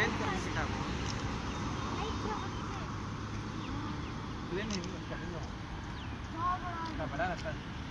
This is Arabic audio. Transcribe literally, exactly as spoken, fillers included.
entra ese campo. Tiene mi camino. La parada está.